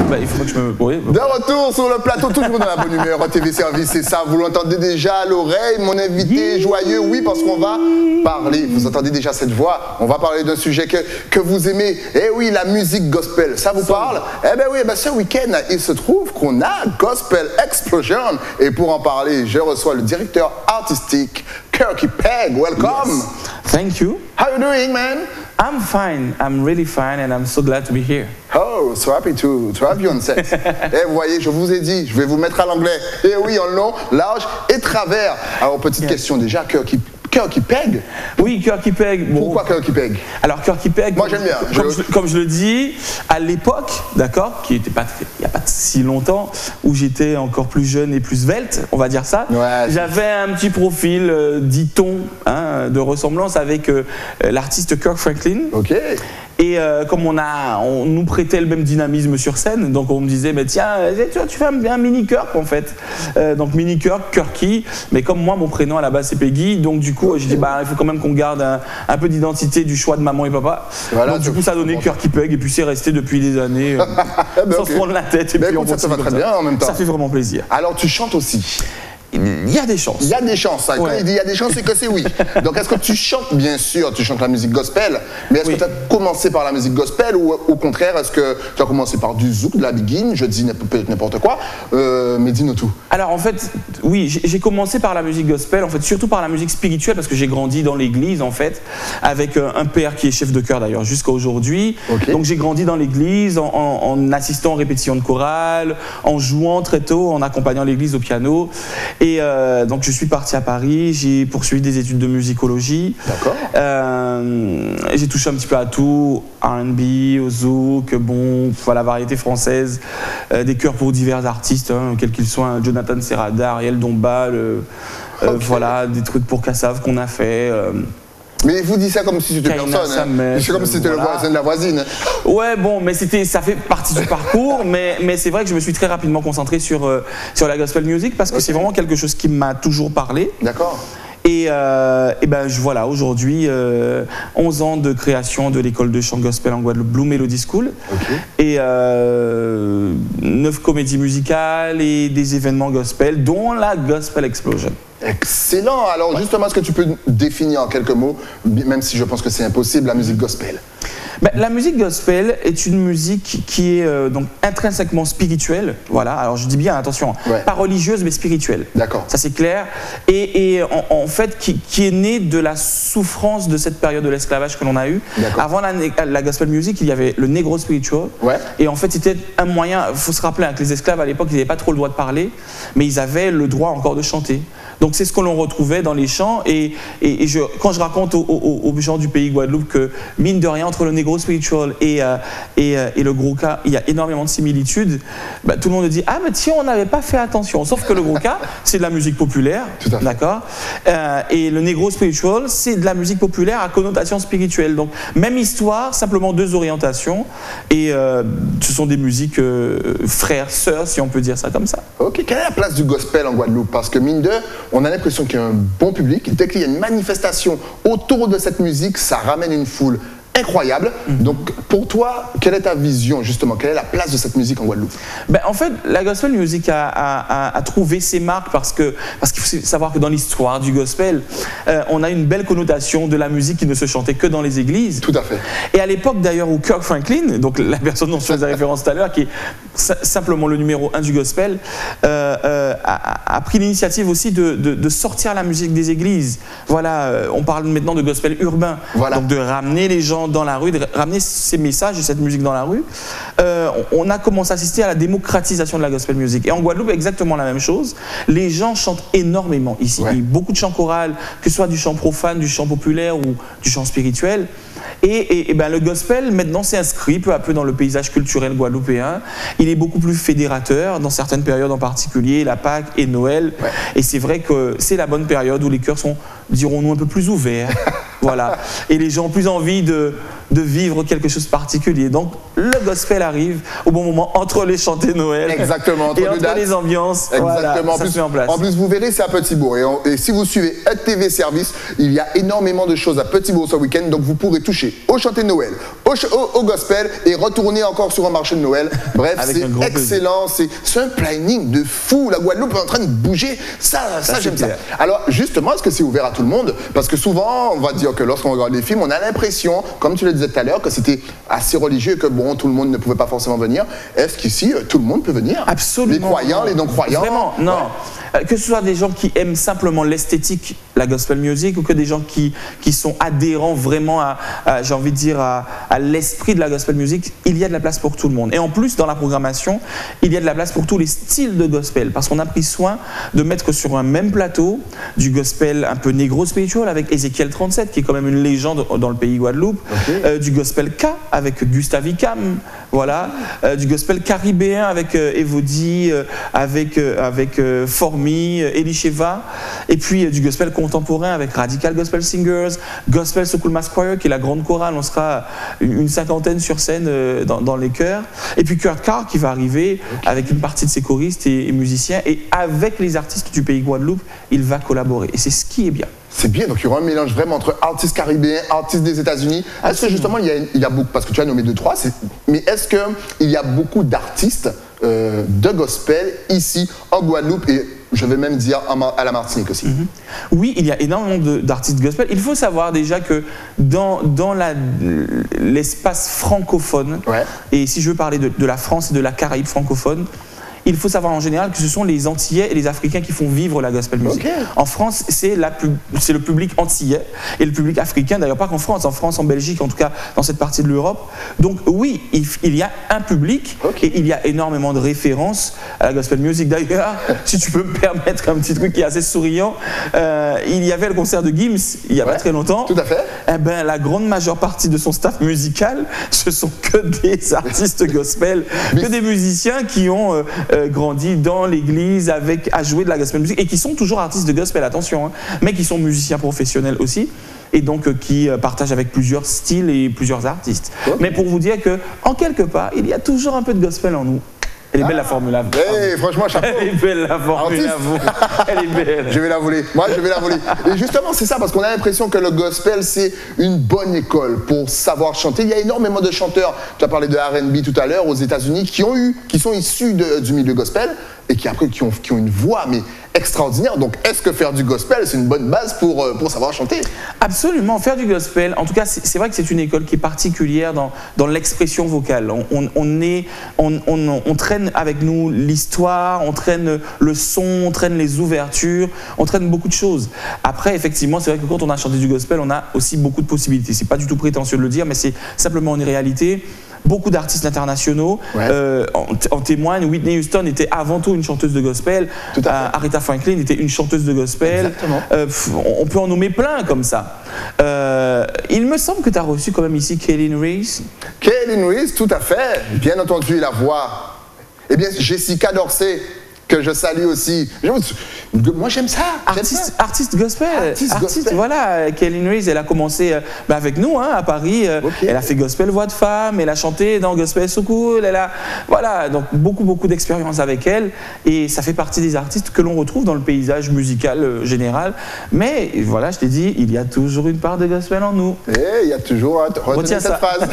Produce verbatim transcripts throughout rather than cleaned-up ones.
Bah, il faut que je me... Oui, de retour sur le plateau, toujours dans la bonne humeur, T V Service, c'est ça, vous l'entendez déjà à l'oreille, mon invité joyeux, oui, parce qu'on va parler, vous entendez déjà cette voix, on va parler d'un sujet que, que vous aimez, eh oui, la musique gospel, ça vous parle? Eh bien oui, eh ben, ce week-end, il se trouve qu'on a Gospel Explosion, et pour en parler, je reçois le directeur artistique, Kirky Peg, welcome! Yes. Thank you. How you doing, man? I'm fine. I'm really fine and I'm so glad to be here. Oh, so happy to, to have you on set. Eh, vous voyez, je vous ai dit, je vais vous mettre à l'anglais. Eh oui, en long, large et travers. Alors, petite yes. question déjà, Kirky, Kirky Peg? Oui, Kirky Peg. Bon. Pourquoi Kirky Peg? Alors, Kirky Peg, moi j'aime bien. Comme je... Je, comme je le dis, à l'époque, d'accord, qui n'était pas il n'y a pas si longtemps, où j'étais encore plus jeune et plus svelte, on va dire ça, ouais, j'avais un petit profil, euh, dit-on, hein, de ressemblance avec euh, l'artiste Kirk Franklin. Ok. Et euh, comme on, a, on nous prêtait le même dynamisme sur scène, donc on me disait, mais tiens, tu, tu fais un, un mini-Kirk en fait. Euh, donc mini-Kirk, Kirky, mais comme moi, mon prénom à la base c'est Peggy, donc du coup, j'ai dit, bah, il faut quand même qu'on garde un, un peu d'identité du choix de maman et papa. Voilà, donc du coup, ça a donné Kirky Peg, et puis c'est resté depuis des années, euh, ben, sans okay. se prendre la tête. Et ben, puis écoute, on ça te va très ça. bien en même temps. Ça fait vraiment plaisir. Alors tu chantes aussi? Il y a des chances. Il y a des chances. Quand ouais. il dit il y a des chances, c'est que c'est oui. Donc est-ce que tu chantes, bien sûr, tu chantes la musique gospel, mais est-ce oui. que tu as commencé par la musique gospel ou au contraire, est-ce que tu as commencé par du zouk, de la begin, je dis peut-être n'importe quoi, euh, mais dis-nous tout. Alors en fait, oui, j'ai commencé par la musique gospel, en fait, surtout par la musique spirituelle, parce que j'ai grandi dans l'église, en fait, avec un père qui est chef de chœur d'ailleurs, jusqu'à aujourd'hui. Okay. Donc j'ai grandi dans l'église en, en, en assistant aux répétitions de chorale, en jouant très tôt, en accompagnant l'église au piano. Et euh, donc je suis parti à Paris, j'ai poursuivi des études de musicologie. D'accord. Euh, j'ai touché un petit peu à tout, R and B, au zouk, bon, à la variété française, euh, des chœurs pour divers artistes, hein, quels qu'ils soient, hein, Jonathan Serrada, Ariel Dombal, euh, okay. euh, voilà, des trucs pour Kassav qu'on a fait. Euh, Mais vous dites ça comme si c'était personne, hein. C'est comme si c'était voilà. le voisin de la voisine. Ouais, bon, mais c'était, ça fait partie du parcours, mais, mais c'est vrai que je me suis très rapidement concentré sur, euh, sur la gospel music parce que okay. c'est vraiment quelque chose qui m'a toujours parlé. D'accord. Et, euh, et ben je, voilà, aujourd'hui, euh, onze ans de création de l'école de chant gospel en Guadeloupe, Blue Melody School. Okay. Et euh, neuf comédies musicales et des événements gospel, dont la Gospel Explosion. Excellent. Alors justement, est-ce que tu peux définir en quelques mots, même si je pense que c'est impossible, la musique gospel? Ben, la musique gospel est une musique qui est euh, donc intrinsèquement spirituelle, voilà. Alors je dis bien, attention, ouais. pas religieuse mais spirituelle. D'accord. Ça c'est clair. Et, et en, en fait, qui, qui est née de la souffrance de cette période de l'esclavage que l'on a eue. Avant la, la gospel music, il y avait le negro spiritual. Ouais. Et en fait, c'était un moyen. Il faut se rappeler hein, que les esclaves à l'époque, ils n'avaient pas trop le droit de parler, mais ils avaient le droit encore de chanter. Donc c'est ce que l'on retrouvait dans les chants. Et, et, et je, quand je raconte aux, aux, aux gens du pays Guadeloupe que mine de rien entre le negro spiritual et, euh, et, euh, et le grouka, il y a énormément de similitudes, bah, tout le monde dit ah mais tiens on n'avait pas fait attention. Sauf que le grouka c'est de la musique populaire, d'accord, euh, et le negro spiritual c'est de la musique populaire à connotation spirituelle. Donc même histoire, simplement deux orientations et euh, ce sont des musiques euh, frères, sœurs si on peut dire ça comme ça. Ok, quelle est la place du gospel en Guadeloupe? Parce que mine de on a l'impression qu'il y a un bon public. Dès qu'il y a une manifestation autour de cette musique, ça ramène une foule incroyable. Mm-hmm. Donc, pour toi, quelle est ta vision, justement? Quelle est la place de cette musique en Guadeloupe? Ben, en fait, la gospel music a, a, a, a trouvé ses marques parce que parce qu'il faut savoir que dans l'histoire du gospel, euh, on a une belle connotation de la musique qui ne se chantait que dans les églises. Tout à fait. Et à l'époque, d'ailleurs, où Kirk Franklin, donc la personne dont je faisais référence tout à l'heure, qui est simplement le numéro un du gospel, euh, euh, a, a pris l'initiative aussi de, de, de sortir la musique des églises. Voilà, euh, on parle maintenant de gospel urbain. Voilà. Donc de ramener les gens dans la rue, de ramener ces messages et cette musique dans la rue. Euh, on a commencé à assister à la démocratisation de la gospel music. Et en Guadeloupe, exactement la même chose. Les gens chantent énormément ici. Ouais. Il y a beaucoup de chants chorales, que ce soit du chant profane, du chant populaire ou du chant spirituel. Et, et, et ben le gospel, maintenant, s'est inscrit peu à peu dans le paysage culturel guadeloupéen. Il est beaucoup plus fédérateur dans certaines périodes en particulier, la Pâques et Noël. Ouais. Et c'est vrai que c'est la bonne période où les chœurs sont, dirons-nous, un peu plus ouverts. Voilà. Et les gens ont plus envie de, de vivre quelque chose de particulier. Donc, le gospel arrive au bon moment entre les chantés de Noël. Exactement. Entre et entre dates. Les ambiances. Exactement. Voilà, en, ça plus, se met en place. En plus, vous verrez, c'est à Petit-Bourg. Et, et si vous suivez E T V Service, il y a énormément de choses à Petit-Bourg ce week-end. Donc, vous pourrez toucher au chanté de Noël, au, au, au gospel et retourner encore sur un marché de Noël. Bref, c'est excellent. C'est un planning de fou. La Guadeloupe est en train de bouger. Ça, ça, ça j'aime ça. Alors, justement, est-ce que c'est ouvert à tout le monde? Parce que souvent, on va dire que lorsqu'on regarde les films, on a l'impression, comme tu le disais tout à l'heure, que c'était assez religieux et que bon, tout le monde ne pouvait pas forcément venir. Est-ce qu'ici, tout le monde peut venir? Absolument. Les croyants, les non-croyants? Vraiment, non. Ouais. Que ce soit des gens qui aiment simplement l'esthétique, la gospel music, ou que des gens qui, qui sont adhérents vraiment à, à j'ai envie de dire, à, à l'esprit de la gospel music, il y a de la place pour tout le monde. Et en plus, dans la programmation, il y a de la place pour tous les styles de gospel, parce qu'on a pris soin de mettre sur un même plateau du gospel un peu négro-spiritual avec Ézéchiel trente-sept, qui est quand même une légende dans le pays Guadeloupe, okay. euh, du gospel K avec Gustave Icam, voilà, euh, du gospel caribéen avec euh, Evodi, euh, avec, euh, avec euh, Formi, euh, Elisheva, et puis euh, du gospel contemporain avec Radical Gospel Singers, Gospel Soul Mass Choir, qui est la grande chorale, on sera une, une cinquantaine sur scène euh, dans, dans les chœurs, et puis Kurt Carr qui va arriver okay. avec une partie de ses choristes et, et musiciens, et avec les artistes du pays Guadeloupe, il va collaborer, et c'est ce qui est bien. C'est bien, donc il y aura un mélange vraiment entre artistes caribéens, artistes des États-Unis. Est-ce que justement, il y a, il y a beaucoup, parce que tu as nommé deux, trois, mais est-ce qu'il y a beaucoup d'artistes euh, de gospel ici en Guadeloupe et je vais même dire à la Martinique aussi? Mm-hmm. Oui, il y a énormément d'artistes gospel. Il faut savoir déjà que dans, dans l'espace francophone, ouais. et si je veux parler de, de la France et de la Caraïbe francophone, il faut savoir en général que ce sont les Antillais et les Africains qui font vivre la gospel music. Okay. En France, c'est le public antillais et le public africain, d'ailleurs pas qu'en France, en France, en Belgique, en tout cas dans cette partie de l'Europe. Donc oui, il, il y a un public okay. et il y a énormément de références à la gospel music. D'ailleurs, si tu peux me permettre un petit truc qui est assez souriant, euh, il y avait le concert de Gims il n'y a ouais, pas très longtemps. Tout à fait. Eh ben, la grande majeure partie de son staff musical, ce sont que des artistes gospel, Mais que des musiciens qui ont euh, euh, grandi dans l'église avec à jouer de la gospel music et qui sont toujours artistes de gospel, attention, hein, mais qui sont musiciens professionnels aussi. Et donc euh, qui euh, partagent avec plusieurs styles et plusieurs artistes. Okay. Mais pour vous dire que, en quelque part, il y a toujours un peu de gospel en nous. Elle est belle ah. la formule à vous. Hey, franchement, chapeau. Elle est belle la formule à vous. Elle est belle. Je vais la voler. Moi, je vais la voler. Et justement, c'est ça, parce qu'on a l'impression que le gospel, c'est une bonne école pour savoir chanter. Il y a énormément de chanteurs, tu as parlé de R and B tout à l'heure, aux États-Unis, qui ont eu, qui sont issus de, du milieu gospel et qui après qui ont, qui ont une voix mais extraordinaire. Donc, est-ce que faire du gospel, c'est une bonne base pour, pour savoir chanter? Absolument. Faire du gospel, en tout cas, c'est vrai que c'est une école qui est particulière dans, dans l'expression vocale. On, on, on, est, on, on, on traîne avec nous l'histoire, on traîne le son, on traîne les ouvertures, on traîne beaucoup de choses. Après, effectivement, c'est vrai que quand on a chanté du gospel, on a aussi beaucoup de possibilités. C'est pas du tout prétentieux de le dire, mais c'est simplement une réalité. Beaucoup d'artistes internationaux ouais. euh, en, en témoignent. Whitney Houston était avant tout une chanteuse de gospel. Euh, Aretha Franklin était une chanteuse de gospel. Euh, on peut en nommer plein comme ça. Euh, il me semble que tu as reçu quand même ici Kaylin Reese. Kaylin Reese, tout à fait. Bien entendu, la voix. Eh bien, Jessica Dorsey, que je salue aussi. Moi, j'aime ça. Artiste, ça. artiste gospel. Artiste, artiste gospel. Voilà, Kaylin Reese, elle a commencé euh, bah, avec nous hein, à Paris. Euh, okay. Elle a fait gospel voix de femme, elle a chanté dans Gospel So Cool. Elle a, voilà, donc beaucoup, beaucoup d'expérience avec elle. Et ça fait partie des artistes que l'on retrouve dans le paysage musical euh, général. Mais voilà, je t'ai dit, il y a toujours une part de gospel en nous. Et il y a toujours un. Retiens cette phrase.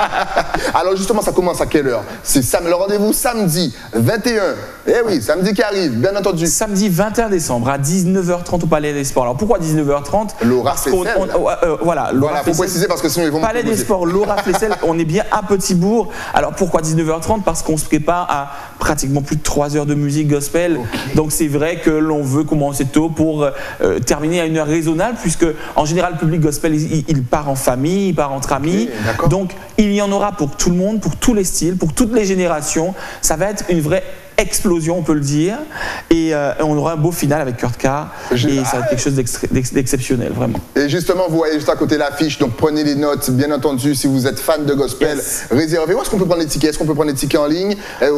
Alors justement, ça commence à quelle heure? C'est le rendez-vous samedi vingt et un. Eh oui, samedi qui arrive, bien entendu. Samedi vingt et un décembre à dix-neuf heures trente au Palais des Sports. Alors pourquoi dix-neuf heures trente? Laura Flessel. Euh, voilà, voilà, faut préciser parce que sinon ils vont Palais des Sports, Laura Flessel, on est bien à Petit-Bourg. Alors pourquoi dix-neuf heures trente? Parce qu'on se prépare à pratiquement plus de trois heures de musique gospel. Okay. Donc c'est vrai que l'on veut commencer tôt pour euh, terminer à une heure raisonnable, puisque en général le public gospel il, il part en famille, il part entre amis. Okay, donc il y en aura pour tout le monde, pour tous les styles, pour toutes les générations. Ça va être une vraie explosion, on peut le dire, et euh, on aura un beau final avec Kurt Carr, Je... et ça va être quelque chose d'exceptionnel, vraiment. Et justement, vous voyez juste à côté l'affiche, donc prenez les notes, bien entendu, si vous êtes fan de gospel, yes. réservez. Où est-ce qu'on peut prendre les tickets? Est-ce qu'on peut prendre les tickets en ligne? euh, On peut prendre les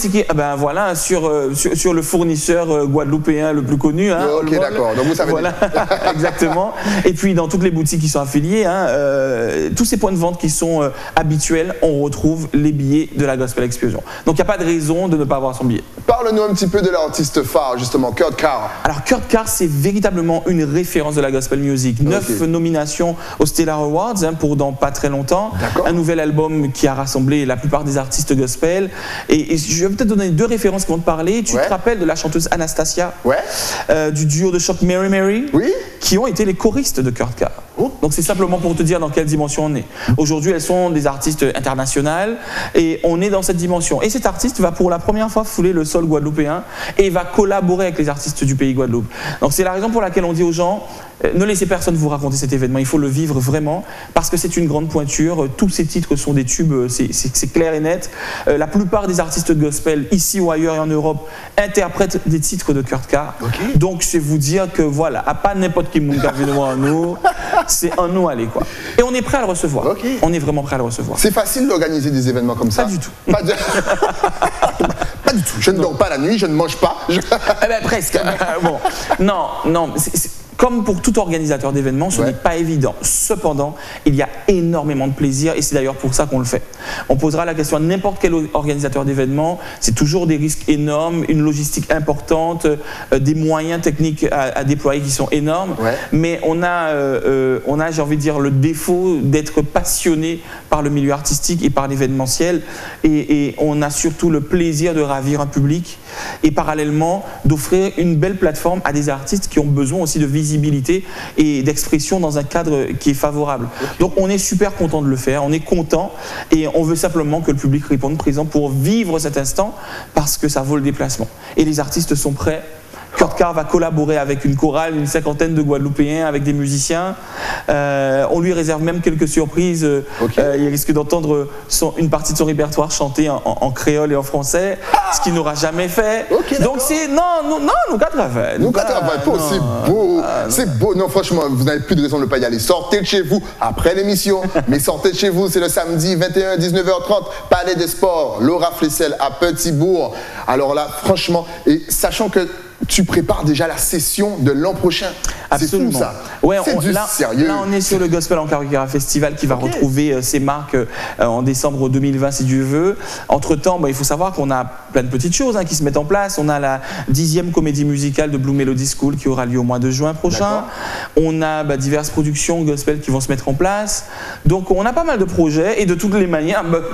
tickets, ah ben voilà, sur, euh, sur, sur le fournisseur euh, guadeloupéen le plus connu. Hein, ok, d'accord, donc vous savez. Voilà, exactement. Et puis dans toutes les boutiques qui sont affiliées, hein, euh, tous ces points de vente qui sont euh, habituels, on retrouve les billets de la Gospel Explosion. Donc il n'y a pas de raison de ne pas avoir son billet. Parle-nous un petit peu de l'artiste phare, justement, Kurt Carr. Alors Kurt Carr, c'est véritablement une référence de la gospel music. Neuf okay. nominations aux Stellar Awards hein, pour dans pas très longtemps. Un nouvel album qui a rassemblé la plupart des artistes gospel. Et, et je vais peut-être donner deux références qui vont te parler. Tu ouais. te rappelles de la chanteuse Anastasia, ouais. euh, du duo de choc Mary Mary, oui. qui ont été les choristes de Kurt Carr. Oh. Donc c'est simplement pour te dire dans quelle dimension on est. Aujourd'hui, elles sont des artistes internationales et on est dans cette dimension. Et cet artiste va pour la première fois fouler le sol guadeloupéen et va collaborer avec les artistes du pays Guadeloupe. Donc c'est la raison pour laquelle on dit aux gens, euh, ne laissez personne vous raconter cet événement, il faut le vivre vraiment parce que c'est une grande pointure. Tous ces titres sont des tubes, c'est clair et net. Euh, la plupart des artistes de gospel, ici ou ailleurs et en Europe, interprètent des titres de Kurt Carr. Okay. Donc c'est vous dire que voilà, à pas n'importe qui monde qui vient à nous, c'est un nous aller quoi. Et on est prêt à le recevoir. Okay. On est vraiment prêt à le recevoir. C'est facile d'organiser des événements comme ça? Pas du tout. Pas, de... pas du tout. Je ne dors pas la nuit, je ne mange pas. Je... Eh ben presque. Bon, non, non. C'est, c'est... Comme pour tout organisateur d'événements, ce ouais. n'est pas évident. Cependant, il y a énormément de plaisir et c'est d'ailleurs pour ça qu'on le fait. On posera la question à n'importe quel organisateur d'événements. C'est toujours des risques énormes, une logistique importante, euh, des moyens techniques à, à déployer qui sont énormes. Ouais. Mais on a, euh, on a, j'ai envie de dire, le défaut d'être passionné par le milieu artistique et par l'événementiel. Et, et on a surtout le plaisir de ravir un public et parallèlement d'offrir une belle plateforme à des artistes qui ont besoin aussi de visibilité et d'expression dans un cadre qui est favorable. Okay. Donc on est super content de le faire, on est content et on veut simplement que le public réponde présent pour vivre cet instant parce que ça vaut le déplacement. Et les artistes sont prêts. Kurt Carr va collaborer avec une chorale, une cinquantaine de Guadeloupéens, avec des musiciens. Euh, on lui réserve même quelques surprises. Okay. Euh, il risque d'entendre une partie de son répertoire chanter en, en, en créole et en français, ah ce qu'il n'aura jamais fait. Okay, donc c'est non, non, non, nous quatre-vingts. Nous quatre-vingts, c'est beau, ah, c'est beau. Non, franchement, vous n'avez plus de raison de ne pas y aller. Sortez de chez vous après l'émission, mais sortez de chez vous, c'est le samedi vingt et un à dix-neuf heures trente, Palais des Sports, Laura Flessel à Petit-Bourg. Alors là, franchement, et sachant que tu prépares déjà la session de l'an prochain. Absolument. C'est fou ça. Ouais, c'est du là, sérieux. Là, on est sur le Gospel en Caractère Festival qui va okay. retrouver euh, ses marques euh, en décembre deux mille vingt si Dieu veut. Entre-temps, bah, il faut savoir qu'on a plein de petites choses hein, qui se mettent en place. On a la dixième comédie musicale de Blue Melody School qui aura lieu au mois de juin prochain. On a bah, diverses productions gospel qui vont se mettre en place. Donc on a pas mal de projets et de toutes les manières... Bah,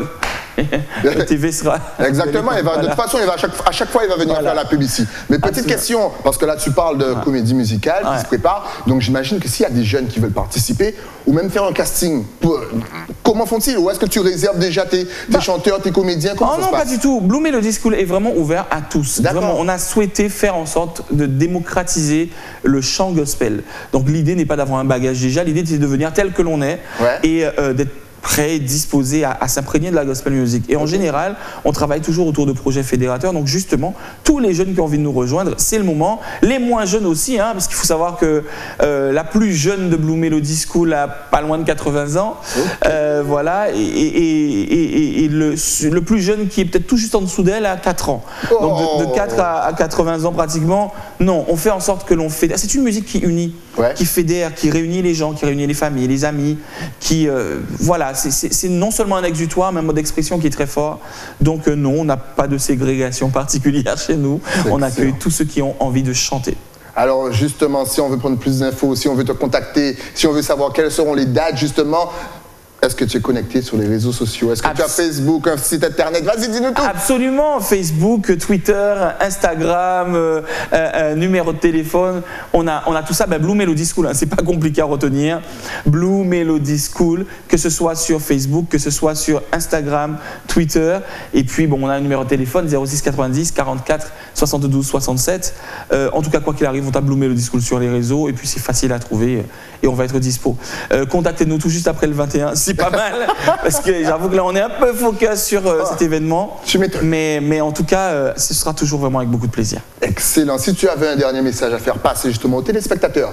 le T V sera... Exactement, il va, voilà. De toute façon, il va à, chaque, à chaque fois, il va venir voilà. faire la pub ici. Mais petite Absolument. question, parce que là, tu parles de ah. comédie musicale qui ouais. se prépare, donc j'imagine que s'il y a des jeunes qui veulent participer, ou même faire un casting, pour, comment font-ils? Ou est-ce que tu réserves déjà tes, tes bah. chanteurs, tes comédiens? Comment oh ça non, se passe? pas du tout. Blue Melody School est vraiment ouvert à tous. Vraiment, on a souhaité faire en sorte de démocratiser le chant gospel. Donc l'idée n'est pas d'avoir un bagage déjà, l'idée c'est de venir tel que l'on est ouais. et euh, d'être prêt, disposé à, à s'imprégner de la gospel music. Et en okay. général, on travaille toujours autour de projets fédérateurs. Donc justement, tous les jeunes qui ont envie de nous rejoindre, c'est le moment. Les moins jeunes aussi, hein, parce qu'il faut savoir que euh, la plus jeune de Blue Melody School a pas loin de quatre-vingts ans. Okay. Euh, voilà. Et, et, et, et le, le plus jeune qui est peut-être tout juste en dessous d'elle a quatre ans. Oh. Donc de, de quatre à quatre-vingts ans pratiquement. Non, on fait en sorte que l'on fédère. C'est une musique qui unit, ouais. qui fédère, qui réunit les gens, qui réunit les familles, les amis, qui... Euh, voilà. C'est non seulement un exutoire, mais un mode d'expression qui est très fort. Donc euh, non, on n'a pas de ségrégation particulière chez nous. On accueille tous ceux qui ont envie de chanter. Alors justement, si on veut prendre plus d'infos, si on veut te contacter, si on veut savoir quelles seront les dates justement, est-ce que tu es connecté sur les réseaux sociaux? Est-ce que Abs tu as Facebook, un site internet? Vas-y, dis-nous tout. Absolument, Facebook, Twitter, Instagram, euh, euh, numéro de téléphone. On a, on a tout ça. Ben, Blue Melody School, hein, c'est pas compliqué à retenir. Blue Melody School, que ce soit sur Facebook, que ce soit sur Instagram, Twitter. Et puis, bon, on a un numéro de téléphone zéro six quatre-vingt-dix quarante-quatre soixante-douze soixante-sept. Euh, en tout cas, quoi qu'il arrive, on tape Blue Melody School sur les réseaux. Et puis, c'est facile à trouver et on va être dispo. Euh, Contactez-nous tout juste après le vingt et un. C'est pas mal, parce que j'avoue que là on est un peu focus sur euh, cet événement, mais, mais en tout cas euh, ce sera toujours vraiment avec beaucoup de plaisir. Excellent. Si tu avais un dernier message à faire passer justement aux téléspectateurs,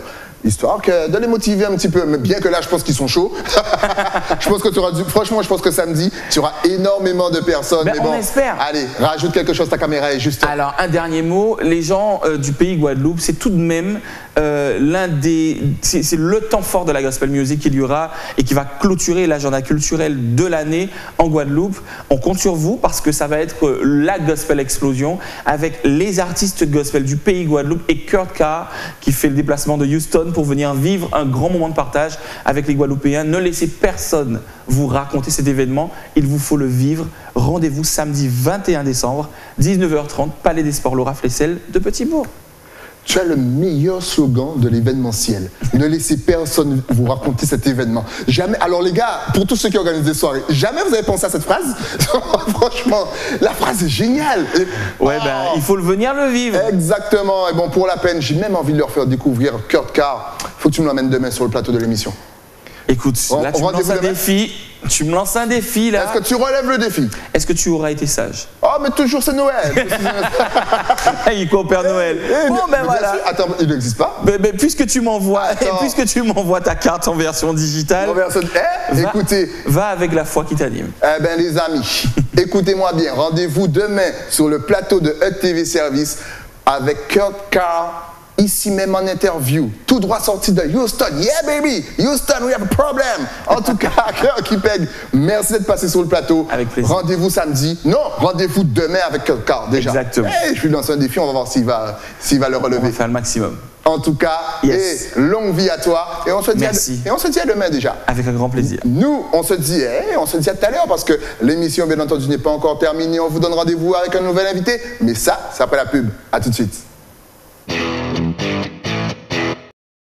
histoire que, de les motiver un petit peu. Mais bien que là, je pense qu'ils sont chauds. je pense que tu auras du, franchement, je pense que samedi, tu auras énormément de personnes. Ben, mais on bon, espère. Allez, rajoute quelque chose, ta caméra est juste. Alors, un dernier mot, les gens euh, du pays Guadeloupe, c'est tout de même euh, l'un des, c'est le temps fort de la gospel music qu'il y aura et qui va clôturer l'agenda culturel de l'année en Guadeloupe. On compte sur vous parce que ça va être la gospel explosion avec les artistes gospel du pays Guadeloupe et Kurt Carr qui fait le déplacement de Houston pour venir vivre un grand moment de partage avec les Guadeloupéens. Ne laissez personne vous raconter cet événement, il vous faut le vivre. Rendez-vous samedi vingt et un décembre, dix-neuf heures trente, Palais des Sports Laura Flessel de Petit-Bourg. Tu as le meilleur slogan de l'événementiel. Ne laissez personne vous raconter cet événement. Jamais. Alors les gars, pour tous ceux qui organisent des soirées, jamais vous avez pensé à cette phrase? Franchement, la phrase est géniale. Ouais, oh. ben, il faut le venir le vivre. Exactement. Et bon, pour la peine, j'ai même envie de leur faire découvrir Kurt Carr. Faut que tu me l'amènes demain sur le plateau de l'émission. Écoute, on, là tu me lances un demain. défi. Tu me lances un défi là. Est-ce que tu relèves le défi? Est-ce que tu auras été sage? Oh, mais toujours c'est Noël. Il coopère Noël. Eh, bon, ben voilà. Sûr. Attends, il n'existe pas? Mais, mais puisque tu m'envoies, puisque tu m'envoies ta carte en version digitale. En version. Eh, va, écoutez. Va avec la foi qui t'anime. Eh ben les amis, écoutez-moi bien. Rendez-vous demain sur le plateau de E T V Service avec Kurt Carr. Ici même en interview, tout droit sorti de Houston. Yeah baby, Houston, we have a problem. En tout cas, Cœur qui pègue, merci d'être passé sur le plateau. Avec plaisir. Rendez-vous samedi. Non, rendez-vous demain avec Kurt Carr déjà. Exactement. Hey, je lui lance un défi, on va voir s'il va, s'il va le relever. On va faire le maximum. En tout cas, yes. Et longue vie à toi. Et on se dit, merci. À, et on se dit à demain déjà. Avec un grand plaisir. Nous, on se dit, hey, on se dit à tout à l'heure parce que l'émission, bien entendu, n'est pas encore terminée. On vous donne rendez-vous avec un nouvel invité. Mais ça, c'est après la pub. À tout de suite.